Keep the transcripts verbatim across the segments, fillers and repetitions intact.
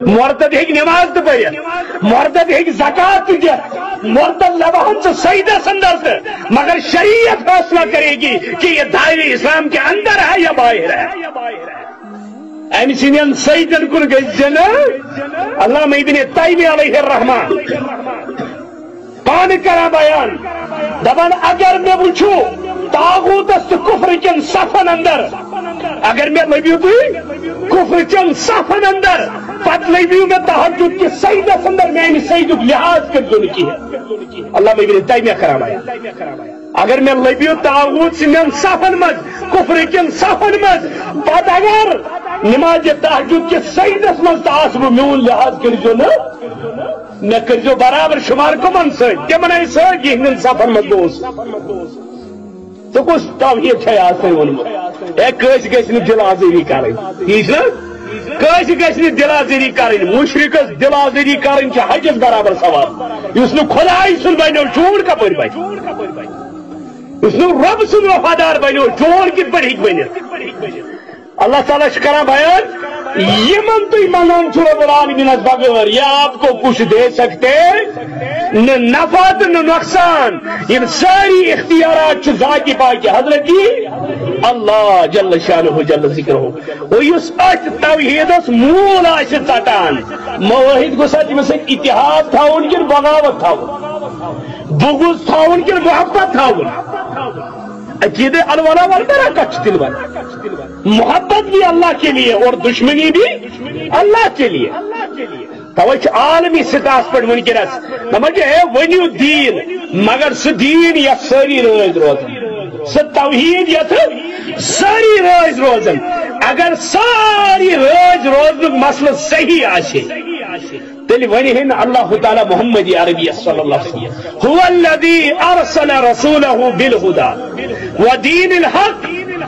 مرتد ہیک نماز تو پڑھ مرتد ہیک زکات تو دے مرتد لبہن سے سیدہ سندر سے مگر شریعت فیصلہ کرے گی کہ یہ دائرے اسلام کے اندر ہے یا باہر ہے ایم سینین سیدن کن گئی جنا علامہ ابن تیمیہ علیہ الرحمن پان کرا بیان دبان اگر میں وچھو تاغوت است کفر کن صفن اندر اگر میں لبیو تو کفر کن صفن اندر پت لبیو میں تحجد کی سیدہ سندر میں سید لحاظ کر دونی کی ہے اللہ میں ابن تیمیہ کرا بیان اگر میں لبیو تاغوت سنن صفن مد کفر کن صفن مد پت اگر نماز تحجد کی سیدہ مد تاسب میون لحاظ کر جو نا میں کر جو برابر شمار کو من سے کیا منائی سے یہ ہنن صفن مد دوست تو کچھ توحید ہے آستے ہیں انہوں ایک کش گشنی دل آزیری کریں ٹھیک نا کش گشنی دل آزیری کریں مشرکس دل آزیری کریں کہ حجت برابر سوال اس نے خدای سن بینو چون کا پر بین اس نے رب سن وفادار بینو چون کی پر ہی بین اللہ تعالیٰ شکرہ بیان یہ من تو ایمانان چھوڑا العالمین از بغیر یہ آپ کو کچھ دے سکتے نہ نفعت نہ نقصان یہ ساری اختیارات چھ ذاتی پاکی حضرت کی اللہ جل شانہ جل ذکر ہو وہ اس اچھ توحید اس مول آش تٹان موحد کو ساتھ میں سے اتحاد تھا ان کی بغاوت تھا بغض تھا ان کی محبت تھا عقید الولا والبرا کچھ دلوان محبت بھی اللہ کے لیے اور دشمنی بھی اللہ کے لیے توچ عالمی سطح پر منکرس نمجھے ہے ونیو دین مگر سو دین یا ساری روز روزن سو توحید یا ساری روز روزن اگر ساری روز روزن مسئلہ صحیح آشے تیلی ونی ہیں اللہ تعالی محمد عربی صلی اللہ علیہ وسلم هو الذي ارسل رسوله بالهدى ودين الحق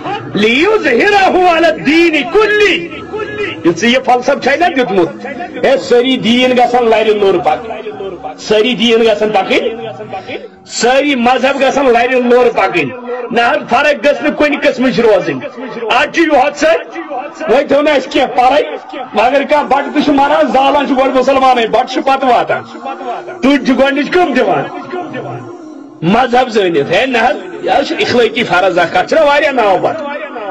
ليظهره على الدين كله یہ فلسفہ چھے نا دیتمت اے ساری دین گسن لائر نور پاک ساری دین گسن پاکین ساری مذہب گسن لائر نور پاکین نہ فرق گسن کوئی قسمچ روزن آج جو حد سے وہی تو میں اس کی پارائی مگر کہاں بٹ تو شمارا زالان چھ گوڑ مسلمان ہے بٹ شپات واتا تو جگوڑنیچ کم دیوان مذہب زینیت ہے نہ اخلاقی فرض زکات چھنا واریا ناو بات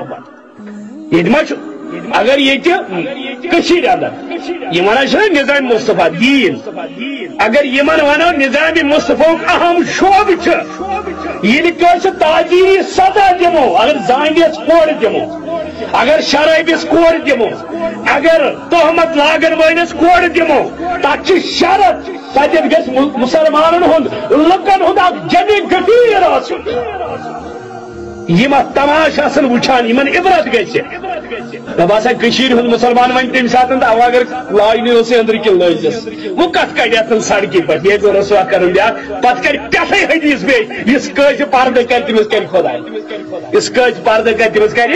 یہ مچ اگر یہ کشیر اندر یہ مانا چھنا نظام مصطفیٰ دین اگر یہ مانا وانا نظام مصطفیٰ اہم شعب چھ یہ لکھا تاجیری سزا دمو اگر زانگیس کوڑ دمو اگر شرائبس کوڑ دمو اگر تہمت لاگن وینس کوڑ دمو تاکہ شرط تاکہ گس مسلمانن ہند لکن ہند اک جمی گٹیر آسن یہ تماش آسن وچھان یمن عبرت گژھِ دب آسا کشیر ہند مسلمان ون تم سات اگر لائن اسے اندر کن لجس وہ کت کڑ سڑکی پہ یہ گو رسوا کر پتہ کر پھے حدیث بیس اس کج پردہ کر تمس کر خدا اس کج پردہ کر تمس کر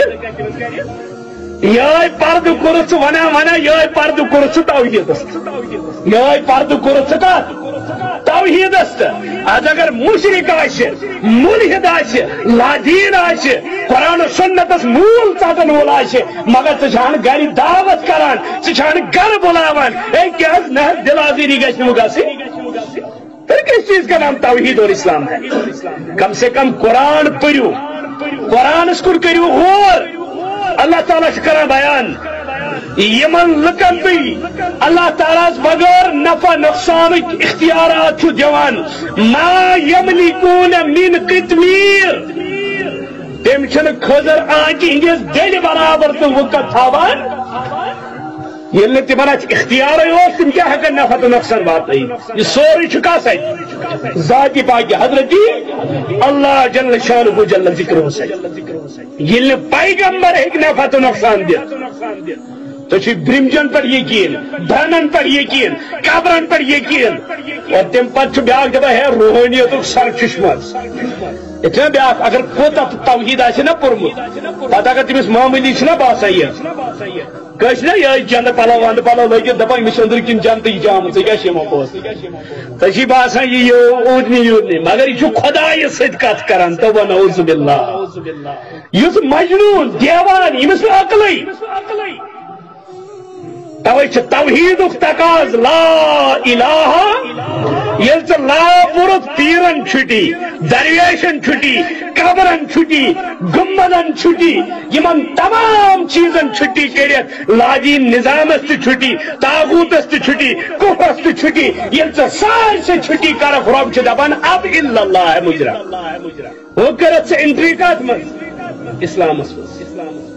یہ پردہ کورت ونان ونان یہ پردہ کورت توحیدس یہ پردہ کورت کت توحیدس آج اگر مشرک آشے ملحد آشے لادین آشے قرآن و سنتس مول ژٹن وول آشے مگر ژٕ چھان گھر دعوت کران ژٕ چھان گھر بلاوان اے کیا نہ دل آزیری گژھِ نہٕ گژھٕنۍ پھر کس چیز کا نام توحید اور اسلام ہے کم سے کم قرآن پڑھو قرآن اس کو کریو غور اللہ تعالیٰ شکرہ بیان یمن لکن بھی اللہ تعالیٰ بغیر نفع نقصان اختیارات چھو دیوان ما یملکون من قطمیر تم چھن خضر آنچی ہنگیز دل برابر تو وقت تھاوان یہ لئے تمہارا اختیار ہے اور تم کیا حقا نفع تو نقصان بات نہیں یہ سوری چکا سائی ذاتی پاکی حضرتی اللہ جل شانہ جل ذکر ہو سائی یہ لئے پیغمبر ایک نفع تو نقصان دیا تو چھ برمجن پر یقین دھنن پر یقین قبرن پر یقین اور تم پر چھ بیاک دبا ہے روحانیت سر چشمت اتنا بیاک اگر کوتا توحید آسے نا پرمت پتہ اگر تمس معاملی چھنا باسا یہ کش نا یہ جند پالا واند پالا لگی دبا امس اندر کن جنت جام ژے کیا شیما پوس تشی باسان یہ اودنی یودنی مگر یہ خدای سۭتۍ کتھ کران تو نعوذ باللہ یس مجنون دیوان امس عقلے توے چھ توحید تقاض لا الہ یل ژٕ لا پورت پیرن چھٹی درویشن چھٹی قبرن چھٹی گمبدن چھٹی یمن تمام چیزن چھٹی کرت لاجی نظامس تہ چھٹی طاغوتس تہ چھٹی کفرس تہ چھٹی یل ژٕ سارسے چھٹی کرکھ رب چھ دپان اب الا اللہ مجرا وہ کرت ژٕ انٹری کتھ منٛز اسلامس منٛز